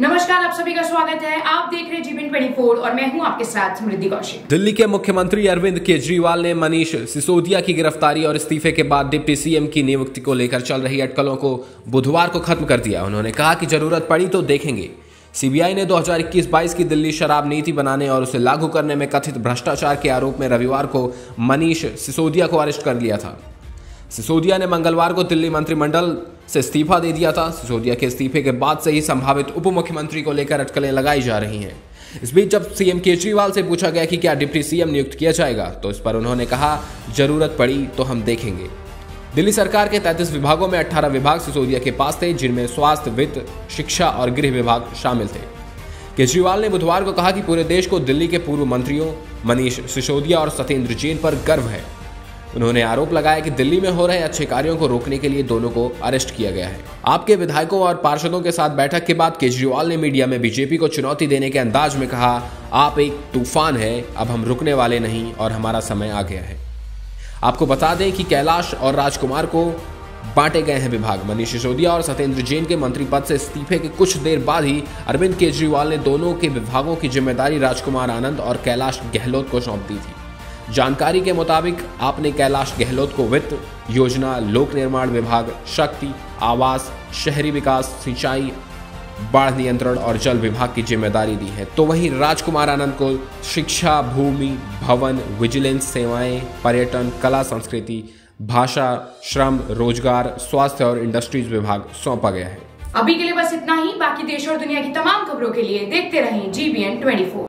नमस्कार, आप सभी का स्वागत है। आप देख रहे हैं जीबीएन 24 और मैं हूं आपके साथ समृद्धि कौशिक। दिल्ली के मुख्यमंत्री अरविंद केजरीवाल ने मनीष सिसोदिया की गिरफ्तारी और इस्तीफे के बाद डिप्टी सीएम की नियुक्ति को लेकर चल रही अटकलों को बुधवार को खत्म कर दिया। उन्होंने कहा कि जरूरत पड़ी तो देखेंगे। सीबीआई ने 2021-22 की दिल्ली शराब नीति बनाने और उसे लागू करने में कथित भ्रष्टाचार के आरोप में रविवार को मनीष सिसोदिया को अरेस्ट कर लिया था। सिसोदिया ने मंगलवार को दिल्ली मंत्रिमंडल से इस्तीफा दे दिया था। सिसोदिया के इस्तीफे के बाद से ही संभावित उप मुख्यमंत्री को लेकर अटकलें लगाई जा रही हैं। इस बीच जब सीएम केजरीवाल से पूछा गया कि क्या डिप्टी सीएम नियुक्त किया जाएगा, तो इस पर उन्होंने कहा, जरूरत पड़ी तो हम देखेंगे। दिल्ली सरकार के 33 विभागों में 18 विभाग सिसोदिया के पास थे, जिनमें स्वास्थ्य, वित्त, शिक्षा और गृह विभाग शामिल थे। केजरीवाल ने बुधवार को कहा कि पूरे देश को दिल्ली के पूर्व मंत्रियों मनीष सिसोदिया और सत्येंद्र जैन पर गर्व है। उन्होंने आरोप लगाया कि दिल्ली में हो रहे अच्छे कार्यों को रोकने के लिए दोनों को अरेस्ट किया गया है। आपके विधायकों और पार्षदों के साथ बैठक के बाद केजरीवाल ने मीडिया में बीजेपी को चुनौती देने के अंदाज में कहा, आप एक तूफान है, अब हम रुकने वाले नहीं और हमारा समय आ गया है। आपको बता दें कि कैलाश और राजकुमार को बांटे गए हैं विभाग। मनीष सिसोदिया और सत्येंद्र जैन के मंत्री पद से इस्तीफे के कुछ देर बाद ही अरविंद केजरीवाल ने दोनों के विभागों की जिम्मेदारी राजकुमार आनंद और कैलाश गहलोत को सौंप दी थी। जानकारी के मुताबिक आपने कैलाश गहलोत को वित्त, योजना, लोक निर्माण विभाग, शक्ति, आवास, शहरी विकास, सिंचाई, बाढ़ नियंत्रण और जल विभाग की जिम्मेदारी दी है। तो वहीं राजकुमार आनंद को शिक्षा, भूमि, भवन, विजिलेंस सेवाएं, पर्यटन, कला संस्कृति, भाषा, श्रम, रोजगार, स्वास्थ्य और इंडस्ट्रीज विभाग सौंपा गया है। अभी के लिए बस इतना ही। बाकी देश और दुनिया की तमाम खबरों के लिए देखते रहें जीबीएन 24।